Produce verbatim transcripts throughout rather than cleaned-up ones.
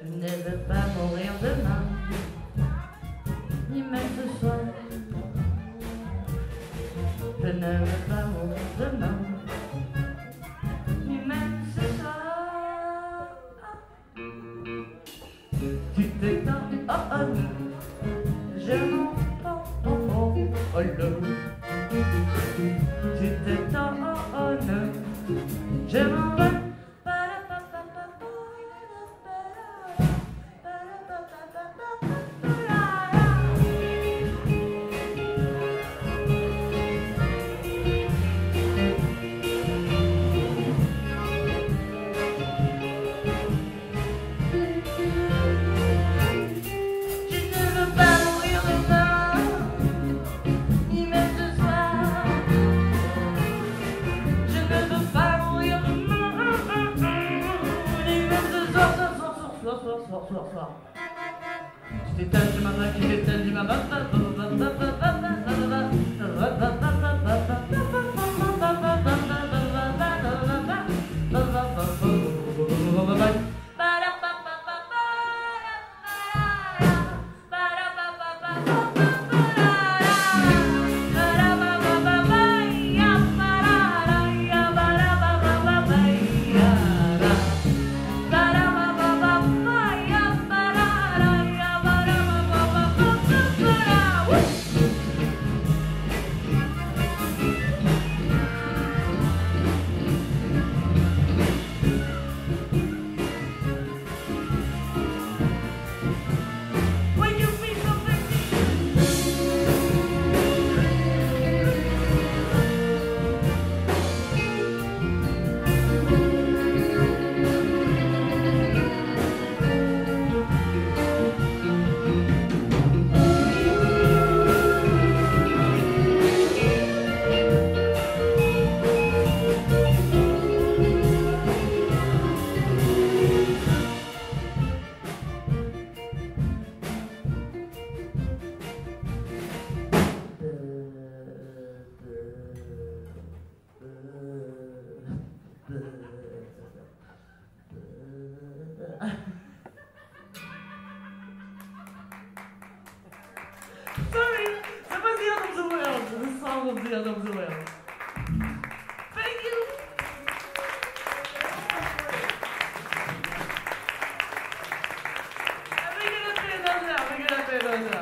Je ne veux pas mourir demain, ni même ce soir. Je ne veux pas mourir demain, ni même ce soir. Tu t'éteins, oh oh, je m'entends, oh oh, oh le. Tu t'éteins, oh oh, le. Je m'en vais. Tu t'éteins, tu m'as pas, tu t'éteins, tu m'as pas. Sorry, that was the end of the world. The song of the end of the world. Thank you. We're gonna play another. We're gonna play another.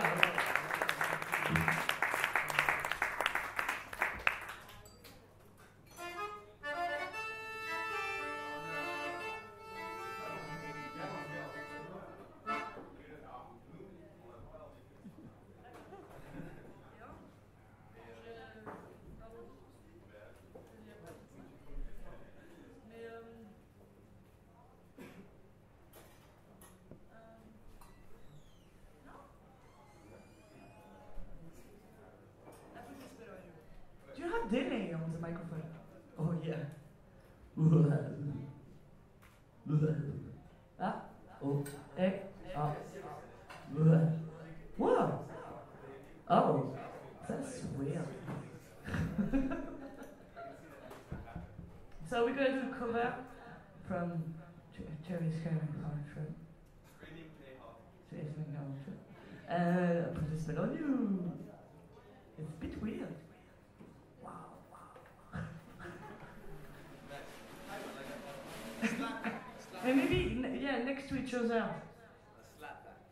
Delay on the microphone. Oh yeah. Ah, oh, eh, ah. Whoa. Oh, that's weird. So we're going to cover from Jerry's Scaring Country. Uh, put a spell on you. It's a bit weird. And maybe, yeah, next to each other. A slap back.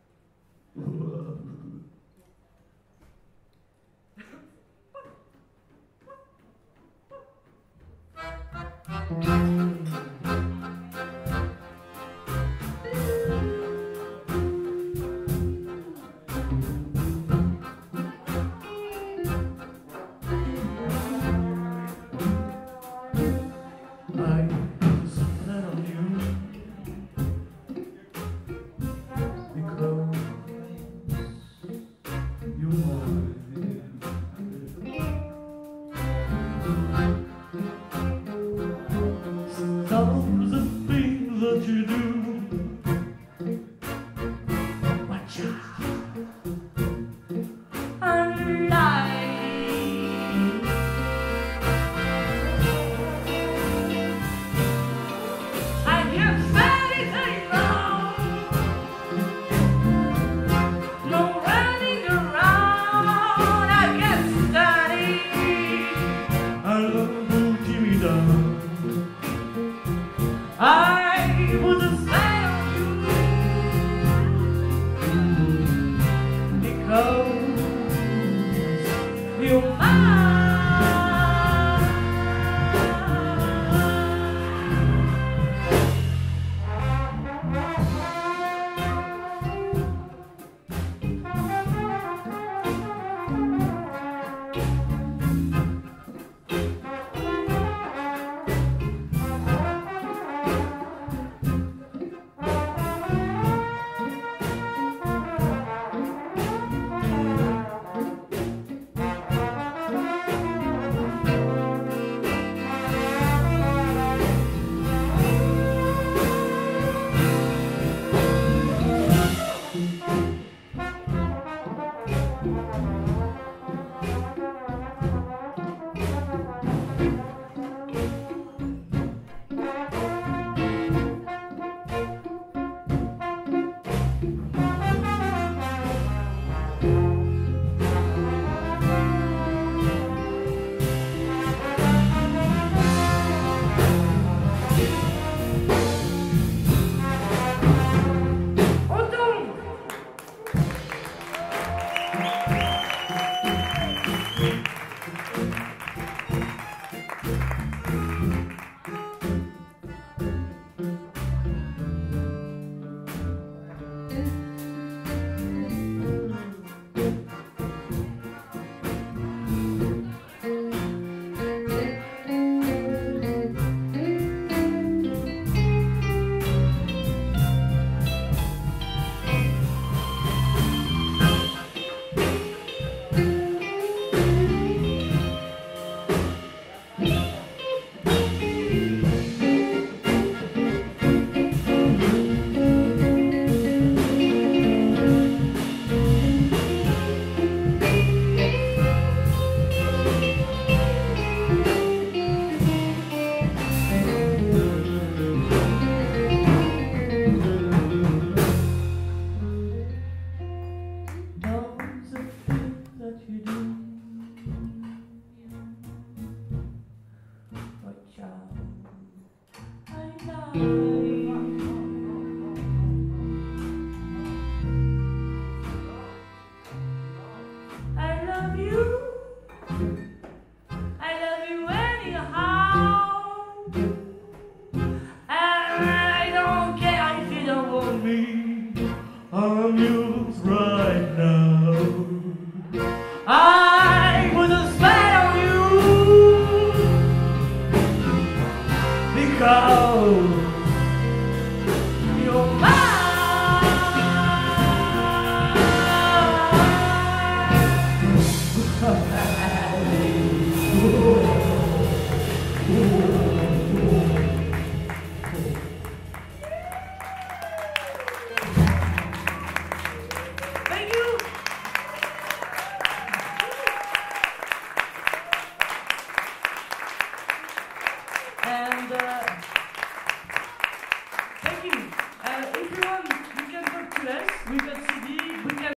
And uh,